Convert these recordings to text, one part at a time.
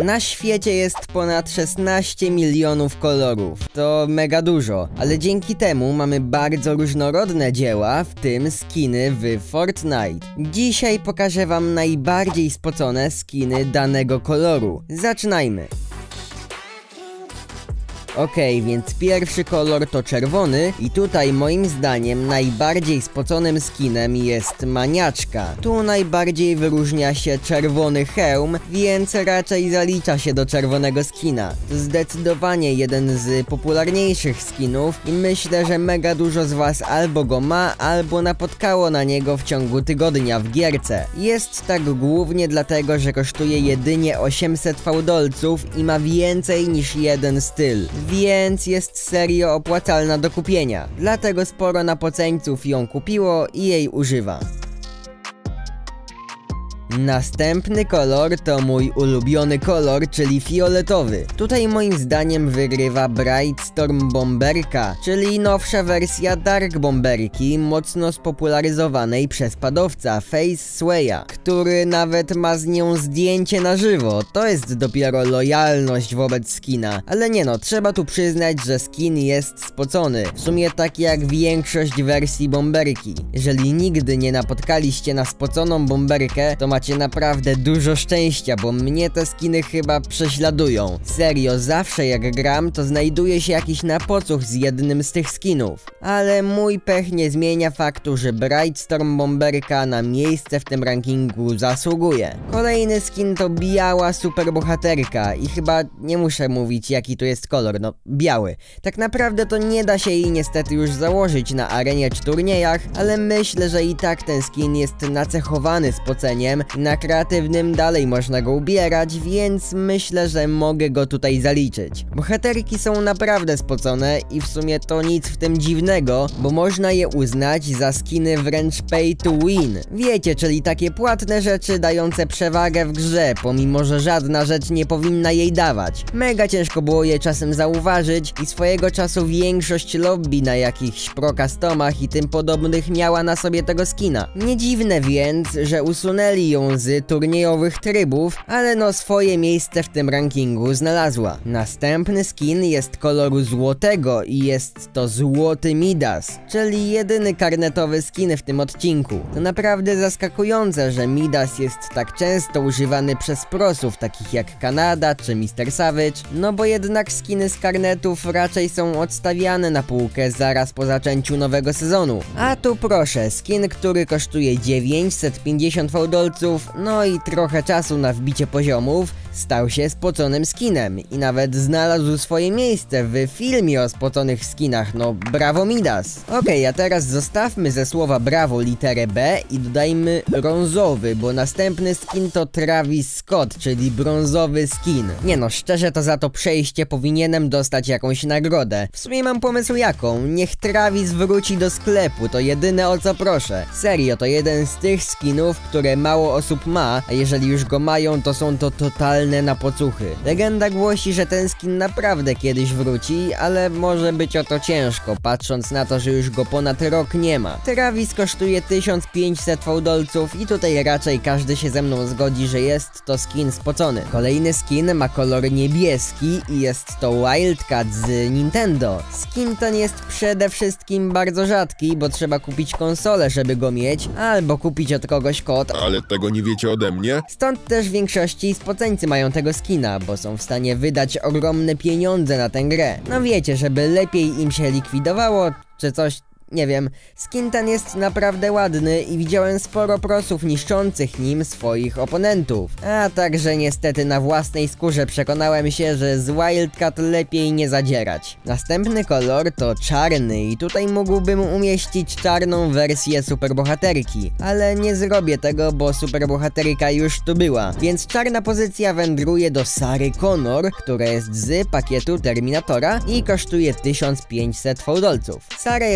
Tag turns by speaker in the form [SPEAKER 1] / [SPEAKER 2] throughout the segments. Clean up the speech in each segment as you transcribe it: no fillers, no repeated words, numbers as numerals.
[SPEAKER 1] Na świecie jest ponad 16 milionów kolorów. To mega dużo, ale dzięki temu mamy bardzo różnorodne dzieła, w tym skiny w Fortnite. Dzisiaj pokażę wam najbardziej spocone skiny danego koloru. Zaczynajmy! Okej, więc pierwszy kolor to czerwony i tutaj moim zdaniem najbardziej spoconym skinem jest maniaczka. Tu najbardziej wyróżnia się czerwony hełm, więc raczej zalicza się do czerwonego skina. To zdecydowanie jeden z popularniejszych skinów i myślę, że mega dużo z was albo go ma, albo napotkało na niego w ciągu tygodnia w gierce. Jest tak głównie dlatego, że kosztuje jedynie 800 fałdolców i ma więcej niż jeden styl. Więc jest serio opłacalna do kupienia. Dlatego sporo napoceńców ją kupiło i jej używa. Następny kolor to mój ulubiony kolor, czyli fioletowy. Tutaj moim zdaniem wygrywa Bright Storm Bomberka, czyli nowsza wersja Dark Bomberki, mocno spopularyzowanej przez padowca Face Swaya, który nawet ma z nią zdjęcie na żywo. To jest dopiero lojalność wobec skina. Ale nie no, trzeba tu przyznać, że skin jest spocony. W sumie tak jak większość wersji bomberki. Jeżeli nigdy nie napotkaliście na spoconą bomberkę, to macie naprawdę dużo szczęścia, bo mnie te skiny chyba prześladują. Serio, zawsze jak gram, to znajduje się jakiś napocuch z jednym z tych skinów. Ale mój pech nie zmienia faktu, że Bright Storm Bomberka na miejsce w tym rankingu zasługuje. Kolejny skin to biała superbohaterka i chyba nie muszę mówić jaki to jest kolor, no biały. Tak naprawdę to nie da się jej niestety już założyć na arenie czy turniejach, ale myślę, że i tak ten skin jest nacechowany spoceniem. Na kreatywnym dalej można go ubierać, więc myślę, że mogę go tutaj zaliczyć. Bohaterki są naprawdę spocone i w sumie to nic w tym dziwnego, bo można je uznać za skiny wręcz pay to win. Wiecie, czyli takie płatne rzeczy dające przewagę w grze, pomimo że żadna rzecz nie powinna jej dawać. Mega ciężko było je czasem zauważyć i swojego czasu większość lobby na jakichś pro-customach i tym podobnych miała na sobie tego skina. Nie dziwne więc, że usunęli ją z turniejowych trybów, ale no swoje miejsce w tym rankingu znalazła. Następny skin jest koloru złotego i jest to złoty Midas, czyli jedyny karnetowy skin w tym odcinku. To naprawdę zaskakujące, że Midas jest tak często używany przez prosów takich jak Kanada czy Mr. Savage, no bo jednak skiny z karnetów raczej są odstawiane na półkę zaraz po zaczęciu nowego sezonu. A tu proszę, skin, który kosztuje 950 fałdolców, no i trochę czasu na wbicie poziomów, stał się spoconym skinem i nawet znalazł swoje miejsce w filmie o spoconych skinach, no brawo Midas. Okej, a teraz zostawmy ze słowa brawo literę B i dodajmy brązowy, bo następny skin to Travis Scott, czyli brązowy skin. Nie no, szczerze to za to przejście powinienem dostać jakąś nagrodę. W sumie mam pomysł jaką, niech Travis wróci do sklepu, to jedyne o co proszę. Serio, to jeden z tych skinów, które mało osób ma, a jeżeli już go mają, to są to totalne napocuchy. Legenda głosi, że ten skin naprawdę kiedyś wróci, ale może być o to ciężko, patrząc na to, że już go ponad rok nie ma. Travis kosztuje 1500 fałdolców i tutaj raczej każdy się ze mną zgodzi, że jest to skin spocony. Kolejny skin ma kolor niebieski i jest to Wildcat z Nintendo. Skin ten jest przede wszystkim bardzo rzadki, bo trzeba kupić konsolę, żeby go mieć, albo kupić od kogoś kod.
[SPEAKER 2] Ale tego nie wiecie ode mnie?
[SPEAKER 1] Stąd też w większości spoceńcy mają tego skina, bo są w stanie wydać ogromne pieniądze na tę grę. No wiecie, żeby lepiej im się likwidowało, czy coś... Nie wiem, skin ten jest naprawdę ładny i widziałem sporo prosów niszczących nim swoich oponentów. A także niestety na własnej skórze przekonałem się, że z Wildcat lepiej nie zadzierać. Następny kolor to czarny i tutaj mógłbym umieścić czarną wersję superbohaterki, ale nie zrobię tego, bo superbohaterka już tu była. Więc czarna pozycja wędruje do Sary Connor, która jest z pakietu Terminatora i kosztuje 1500 fałdolców. Sara jest cała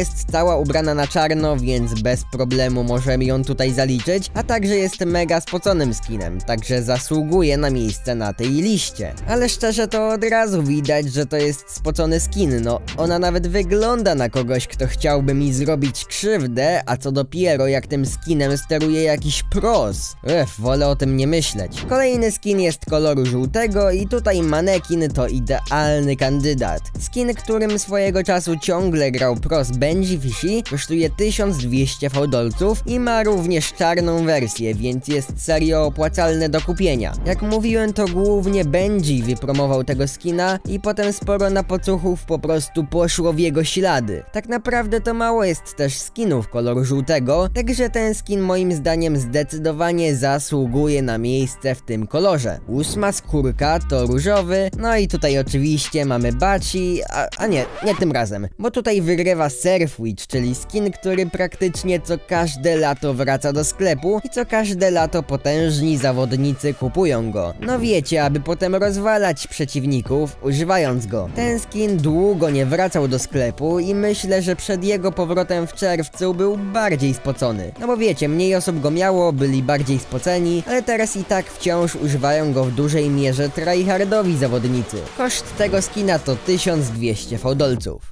[SPEAKER 1] cała ubrana na czarno, więc bez problemu możemy ją tutaj zaliczyć, a także jest mega spoconym skinem, także zasługuje na miejsce na tej liście. Ale szczerze to od razu widać, że to jest spocony skin, no ona nawet wygląda na kogoś, kto chciałby mi zrobić krzywdę, a co dopiero jak tym skinem steruje jakiś pros. Wolę o tym nie myśleć. Kolejny skin jest koloru żółtego i tutaj manekin to idealny kandydat. Skin, którym swojego czasu ciągle grał pros Benji Fishy, kosztuje 1200 fałdolców i ma również czarną wersję, więc jest serio opłacalne do kupienia. Jak mówiłem, to głównie Benji wypromował tego skina i potem sporo napocuchów po prostu poszło w jego ślady. Tak naprawdę to mało jest też skinów koloru żółtego, także ten skin moim zdaniem zdecydowanie zasługuje na miejsce w tym kolorze. 8. skórka to różowy, no i tutaj oczywiście mamy Baci, a nie tym razem, bo tutaj wygrywa Surf Witch, czyli skin, który praktycznie co każde lato wraca do sklepu i co każde lato potężni zawodnicy kupują go. No wiecie, aby potem rozwalać przeciwników używając go. Ten skin długo nie wracał do sklepu i myślę, że przed jego powrotem w czerwcu był bardziej spocony. No bo wiecie, mniej osób go miało, byli bardziej spoceni, ale teraz i tak wciąż używają go w dużej mierze tryhardowi zawodnicy. Koszt tego skina to 1200 fałdolców.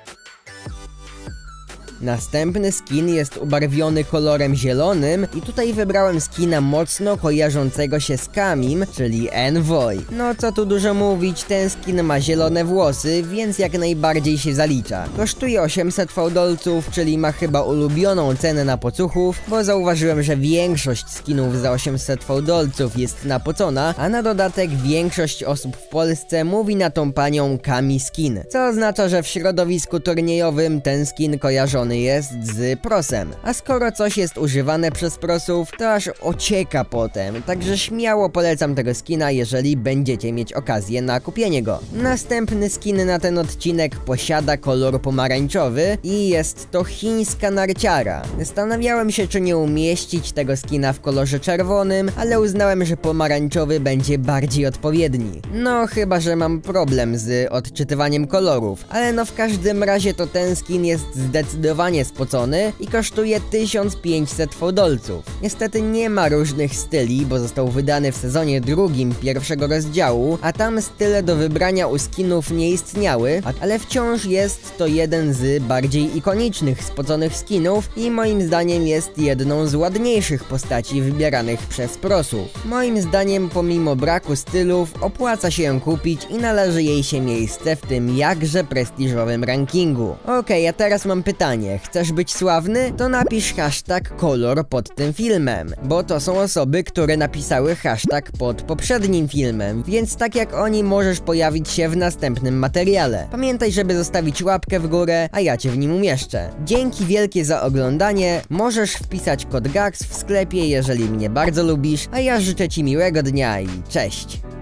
[SPEAKER 1] Następny skin jest ubarwiony kolorem zielonym i tutaj wybrałem skina mocno kojarzącego się z Kamim, czyli Envoy. No co tu dużo mówić, ten skin ma zielone włosy, więc jak najbardziej się zalicza. Kosztuje 800 fałdolców, czyli ma chyba ulubioną cenę napocuchów, bo zauważyłem, że większość skinów za 800 fałdolców jest napocona, a na dodatek większość osób w Polsce mówi na tą panią Kami skin, co oznacza, że w środowisku turniejowym ten skin kojarzony jest z prosem. A skoro coś jest używane przez prosów, to aż ocieka potem, także śmiało polecam tego skina, jeżeli będziecie mieć okazję na kupienie go. Następny skin na ten odcinek posiada kolor pomarańczowy i jest to chińska narciara. Zastanawiałem się, czy nie umieścić tego skina w kolorze czerwonym, ale uznałem, że pomarańczowy będzie bardziej odpowiedni. No chyba, że mam problem z odczytywaniem kolorów, ale no w każdym razie to ten skin jest zdecydowanie spocony i kosztuje 1500 fałdolców. Niestety nie ma różnych styli, bo został wydany w sezonie drugim pierwszego rozdziału, a tam style do wybrania u skinów nie istniały, ale wciąż jest to jeden z bardziej ikonicznych spoconych skinów i moim zdaniem jest jedną z ładniejszych postaci wybieranych przez prosów. Moim zdaniem pomimo braku stylów opłaca się ją kupić i należy jej się miejsce w tym jakże prestiżowym rankingu. Okej, a teraz mam pytanie. Chcesz być sławny? To napisz hashtag kolor pod tym filmem, bo to są osoby, które napisały hashtag pod poprzednim filmem, więc tak jak oni możesz pojawić się w następnym materiale. Pamiętaj, żeby zostawić łapkę w górę, a ja cię w nim umieszczę. Dzięki wielkie za oglądanie, możesz wpisać kod GAX w sklepie, jeżeli mnie bardzo lubisz, a ja życzę ci miłego dnia i cześć!